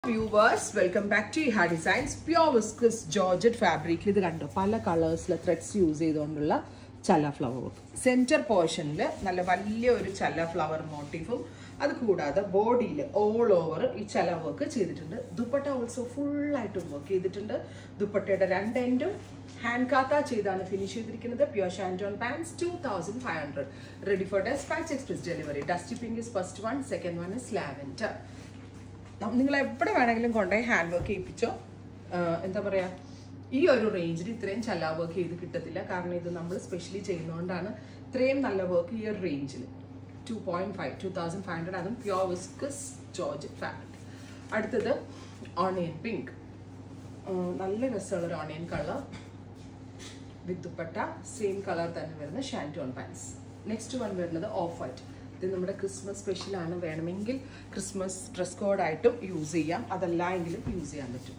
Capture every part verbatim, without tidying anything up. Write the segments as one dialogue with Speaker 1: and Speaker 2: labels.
Speaker 1: Viewers, welcome back to Iha Designs. Pure viscose georgette fabric. This is pala colors threads use ചെയ്തുകൊണ്ടുള്ള ചല്ല flower work. Center portion ൽ നല്ല വലിയ ഒരു ചല്ല flower motif ഉം അത് കൂടാതെ ബോഡിയിൽ all over ഈ ചല്ല വർക്ക് ചെയ്തിട്ടുണ്ട്. ദുപ്പട്ട also full ആയിട്ട് വർക്ക് ചെയ്തിട്ടുണ്ട്. ദുപ്പട്ടയുടെ രണ്ട് എൻഡും ഹാൻഡ് കാത്ത ചെയ്താണ് ഫിനിഷ് ചെയ്തിരിക്കുന്നത്. Pure shanton pants two thousand five hundred. Ready for dispatch express delivery. Dusty pink is first one, second one is lavender. നിങ്ങൾ എവിടെ വേണമെങ്കിലും കൊണ്ടുപോയി ഹാൻഡ് വർക്ക് ചെയ്യിപ്പിച്ചോ എന്താ പറയുക ഈ ഒരു റേഞ്ചിൽ ഇത്രയും ചല്ല വർക്ക് ചെയ്ത് കിട്ടത്തില്ല കാരണം ഇത് നമ്മൾ സ്പെഷ്യലി ചെയ്യുന്നതുകൊണ്ടാണ് ഇത്രയും നല്ല വർക്ക് ഈ ഒരു റേഞ്ചിൽ two point five two thousand five hundred അതും പ്യോർ വിസ്കസ് ജോർജറ്റ് ഫാബ്രിക്. അടുത്തത് ഓണിയൻ പിങ്ക്, നല്ല രസമുള്ളൊരു onion colour with dupatta same colour തന്നെ വരുന്ന ഷാൻറ്റോൺ പാൻസ്. നെക്സ്റ്റ് വൺ വരുന്നത് ഓഫ് വൈറ്റ്. ഇത് നമ്മുടെ ക്രിസ്മസ് സ്പെഷ്യലാണ്, വേണമെങ്കിൽ ക്രിസ്മസ് ഡ്രസ് കോഡായിട്ടും യൂസ് ചെയ്യാം, അതല്ല എങ്കിലും യൂസ് ചെയ്യാൻ പറ്റും.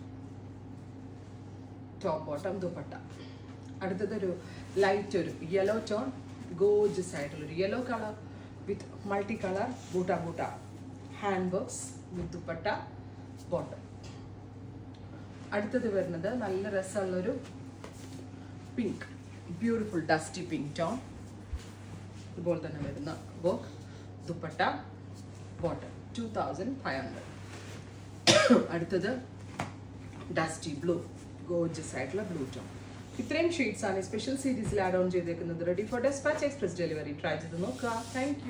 Speaker 1: Top bottom dupatta. അടുത്തതൊരു ലൈറ്റ് ഒരു യെല്ലോ ടോൺ ഗോർജസ് ആയിട്ടുള്ളൊരു yellow colour with multi colour buta buta hand works with dupatta bottom. അടുത്തത് വരുന്നത് നല്ല രസമുള്ളൊരു pink, beautiful dusty pink tone. ഇതുപോലെ തന്നെ വരുന്ന work dupatta bottom two thousand five hundred. അടുത്തത് ഡസ്റ്റി ബ്ലൂ, ഗോർജസ് ആയിട്ടുള്ള ബ്ലൂ ടോൺ. ഇത്രയും ഷെയ്ഡ്സ് ആണ് സ്പെഷ്യൽ സീരീസിൽ ആഡ് ഓൺ ചെയ്തേക്കുന്നത്. Ready for dispatch express delivery. Try ചെയ്ത് നോക്കുക. Thank U.